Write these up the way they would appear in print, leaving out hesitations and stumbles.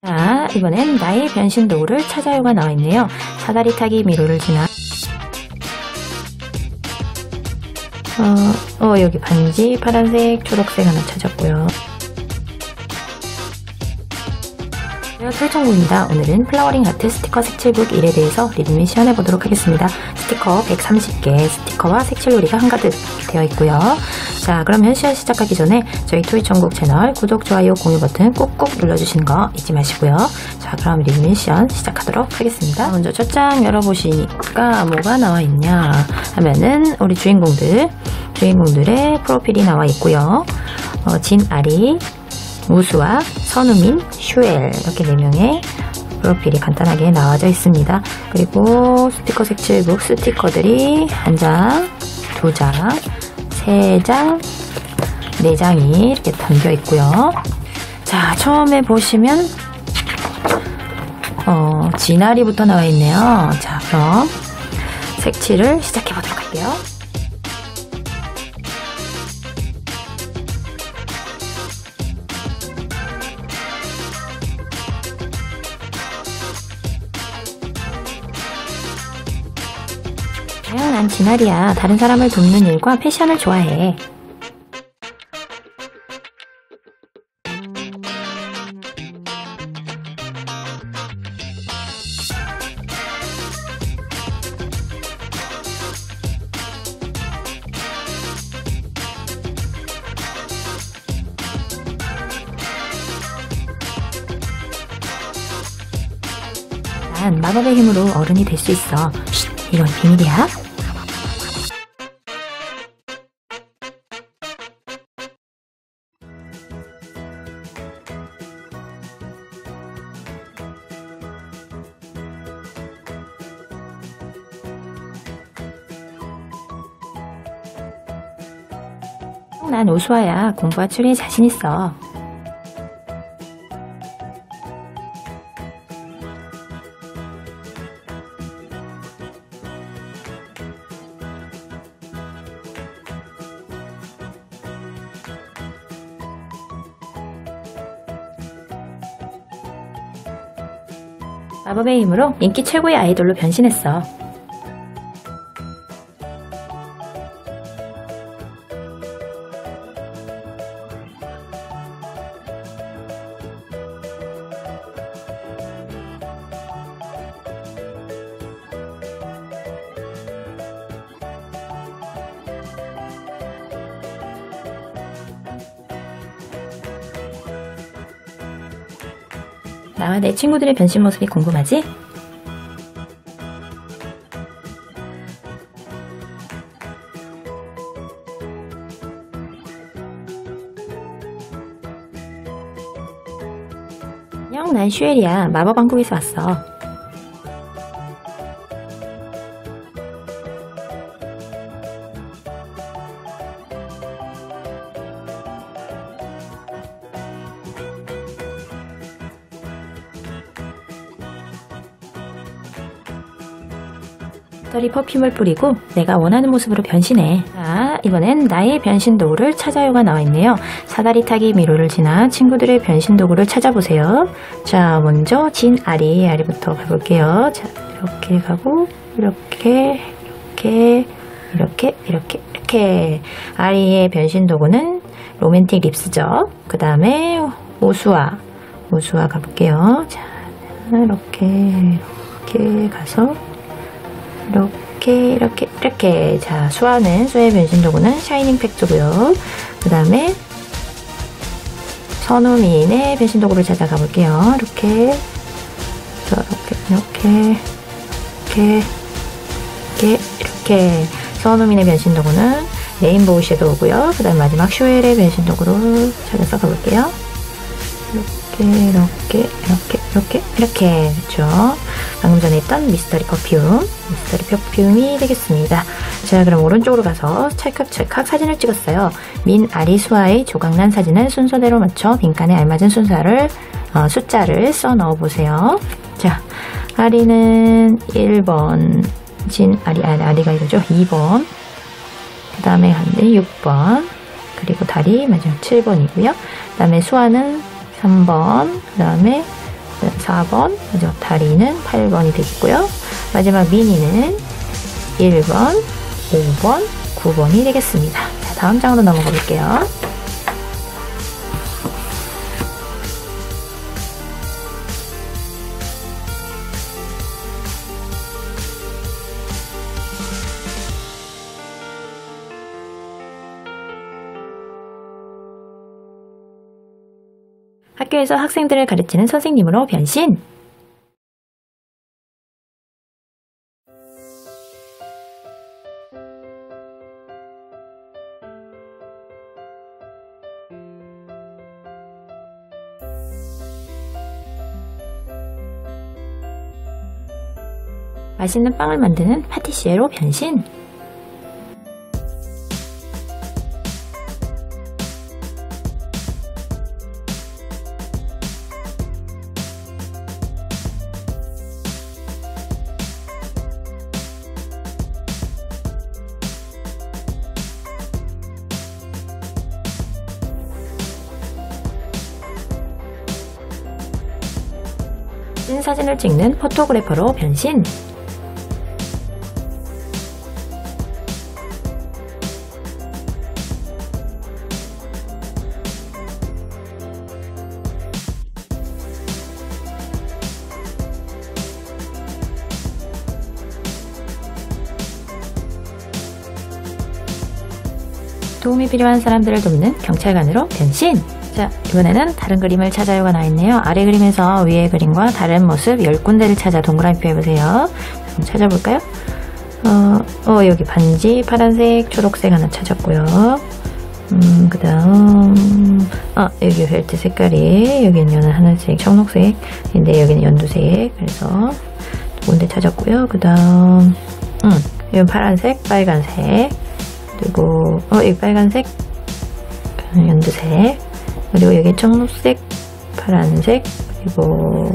자, 이번엔 나의 변신 도구를 찾아요가 나와있네요. 사다리 타기 미로를 지나 여기 반지 파란색, 초록색 하나 찾았고요. 설정구입니다. 오늘은 플라워링 아트 스티커 색칠북 1에 대해서 리뷰 시연해보도록 하겠습니다. 스티커 130개, 스티커와 색칠놀이가 한가득 되어 있고요. 자, 그러면 시연 시작하기 전에 저희 토이천국 채널 구독, 좋아요, 공유 버튼 꾹꾹 눌러주시는 거 잊지 마시고요. 자, 그럼 리뷰 시연 시작하도록 하겠습니다. 먼저 첫 장 열어보시니까 뭐가 나와 있냐 하면은 우리 주인공들의 프로필이 나와 있고요. 진아리, 우수아, 선우민, 슈엘 이렇게 4명의 프로필이 간단하게 나와져 있습니다. 그리고 스티커 색칠북 스티커들이 1장, 2장, 3장, 4장이 이렇게 담겨 있고요. 자, 처음에 보시면 진아리부터 나와 있네요. 자, 그럼 색칠을 시작해 보도록 할게요. 난 진아리야. 다른 사람을 돕는 일과 패션을 좋아해. 난 마법의 힘으로 어른이 될 수 있어. 쉿, 이건 비밀이야. 난 우수아야. 공부와 추리에 자신 있어. 마법의 힘으로 인기 최고의 아이돌로 변신했어. 나와 내 친구들의 변신 모습이 궁금하지? 안녕, 난 슈엘이야. 마법 왕국에서 왔어. 털이 퍼퓸을 뿌리고 내가 원하는 모습으로 변신해. 자, 이번엔 나의 변신 도구를 찾아요가 나와있네요. 사다리 타기 미로를 지나 친구들의 변신 도구를 찾아보세요. 자, 먼저 진아리부터 가볼게요. 자, 이렇게 가고 이렇게 아리의 변신 도구는 로맨틱 립스죠. 그 다음에 우수아 가볼게요. 자, 이렇게 가서 이렇게. 자, 수아의 변신 도구는 샤이닝 팩트고요. 그 다음에 선우민의 변신 도구를 찾아가 볼게요. 이렇게 선우민의 변신 도구는 레인보우 섀도우고요. 그 다음 마지막 슈엘의 변신 도구로 찾아서 가볼게요. 이렇게 그렇죠. 방금 전에 했던 미스터리 퍼퓸이 되겠습니다. 자, 그럼 오른쪽으로 가서 찰칵 사진을 찍었어요. 민아리 수아의 조각난 사진을 순서대로 맞춰 빈칸에 알맞은 숫자를 써 넣어보세요. 자, 아리는 1번, 아리가 이거죠. 2번, 그 다음에 한대 6번, 그리고 다리 마지막 7번이고요. 그 다음에 수아는 3번, 그 다음에 4번, 마지막 다리는 8번이 되겠고요. 마지막 미니는 1번, 5번, 9번이 되겠습니다. 자, 다음 장으로 넘어가 볼게요. 학교에서 학생들을 가르치는 선생님으로 변신. 맛있는 빵을 만드는 파티시에로 변신. 찐 사진을 찍는 포토그래퍼로 변신. 도움이 필요한 사람들을 돕는 경찰관으로 변신. 자, 이번에는 다른 그림을 찾아요가 나와있네요. 아래 그림에서 위의 그림과 다른 모습 10군데를 찾아 동그라미 표해보세요. 한번 찾아볼까요? 여기 반지 파란색, 초록색 하나 찾았고요. 그 다음, 여기 벨트 색깔이, 여기는 하늘색, 청록색인데 여기는 연두색. 그래서 두 군데 찾았고요. 그 다음, 여기 파란색, 빨간색. 그리고, 여기 빨간색, 연두색. 그리고 여기 청록색, 파란색, 그리고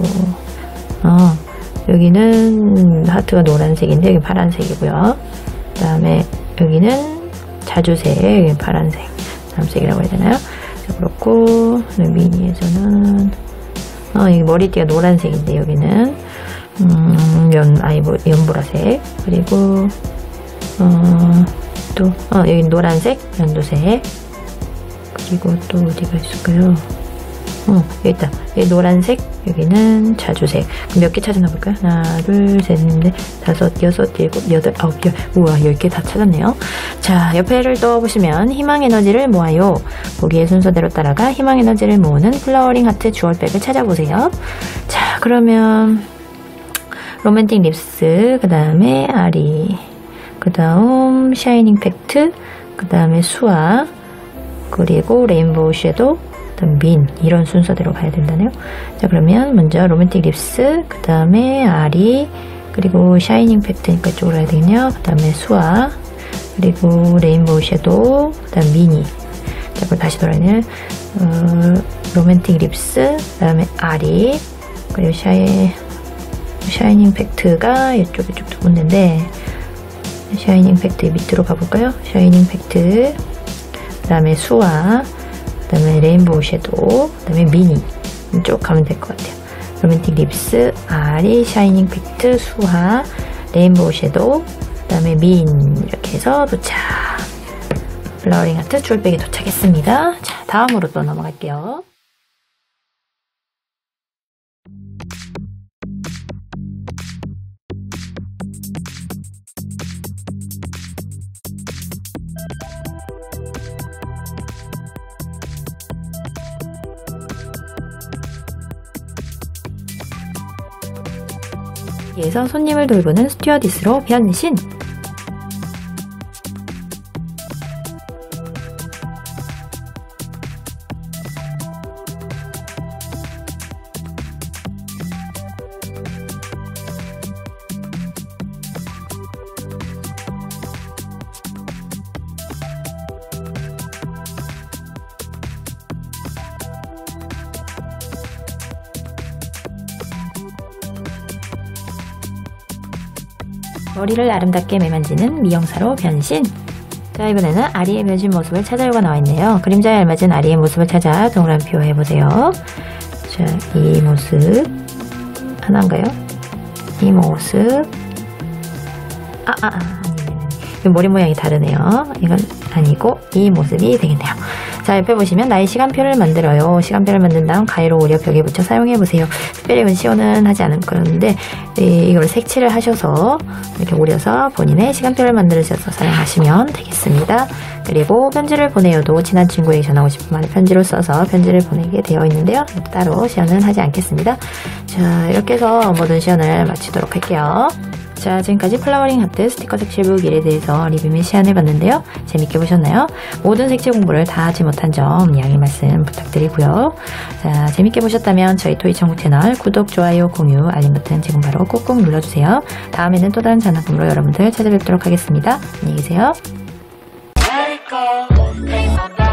여기는 하트가 노란색인데 여기 파란색이고요. 그 다음에 여기는 자주색, 여기 파란색, 남색이라고 해야 되나요? 그렇고 미니에서는 여기 머리띠가 노란색인데 여기는 연보라색. 그리고 또 여기 노란색, 연두색. 그리고 또 어디가 있을까요? 여기 있다. 여기 노란색, 여기는 자주색. 몇 개 찾았나 볼까요? 하나, 둘, 셋, 넷, 다섯, 여섯, 일곱, 여덟, 아홉 개. 우와, 10개 다 찾았네요. 자, 옆에를 떠보시면 희망 에너지를 모아요. 보기의 순서대로 따라가 희망 에너지를 모으는 플라워링 하트 주얼백을 찾아보세요. 자, 그러면 로맨틱 립스, 그 다음에 아리, 그 다음 샤이닝 팩트, 그 다음에 수아, 그리고 레인보우 섀도우, 그다음 민, 이런 순서대로 가야 된다네요. 자, 그러면 먼저 로맨틱 립스, 그 다음에 아리, 그리고 샤이닝 팩트니까 이쪽으로 해야 되겠네요. 그 다음에 수아, 그리고 레인보우 섀도우, 그 다음 미니. 자, 그럼 다시 돌아가네요. 로맨틱 립스, 그 다음에 아리, 그리고 샤이닝 팩트가 이쪽에 쭉 두 군데인데, 샤이닝 팩트 밑으로 가볼까요? 샤이닝 팩트, 그 다음에 수아, 그 다음에 레인보우 섀도우, 그 다음에 미니. 쭉 가면 될 것 같아요. 로맨틱 립스, 아리, 샤이닝 팩트, 수아, 레인보우 섀도우, 그 다음에 민. 이렇게 해서 도착. 플라워링 하트 주얼백에 도착했습니다. 자, 다음으로 또 넘어갈게요. 여기에서 손님을 돌보는 스튜어디스로 변신. 머리를 아름답게 매만지는 미용사로 변신. 자, 이번에는 아리의 변신 모습을 찾아요가 나와있네요. 그림자에 알맞은 아리의 모습을 찾아 동그라미 표해보세요. 자, 이 모습, 하나인가요? 이 모습. 머리 모양이 다르네요. 이건 아니고 이 모습이 되겠네요. 자, 옆에 보시면 나의 시간표를 만들어요. 시간표를 만든 다음 가위로 오려 벽에 붙여 사용해보세요. 특별히 이건 시연은 하지 않을 거였는데 이걸 색칠을 하셔서 이렇게 오려서 본인의 시간표를 만들으셔서 사용하시면 되겠습니다. 그리고 편지를 보내요도 친한 친구에게 전하고 싶은 말을 편지로 써서 편지를 보내게 되어 있는데요. 따로 시연은 하지 않겠습니다. 자, 이렇게 해서 모든 시연을 마치도록 할게요. 자, 지금까지 플라워링 하트 스티커 색칠북 1에 대해서 리뷰 및 시연해봤는데요. 재밌게 보셨나요? 모든 색칠 공부를 다 하지 못한 점 양해 말씀 부탁드리고요. 자, 재밌게 보셨다면 저희 토이천국 채널 구독, 좋아요, 공유, 알림 버튼 지금 바로 꾹꾹 눌러주세요. 다음에는 또 다른 장난감으로 여러분들 찾아뵙도록 하겠습니다. 안녕히 계세요.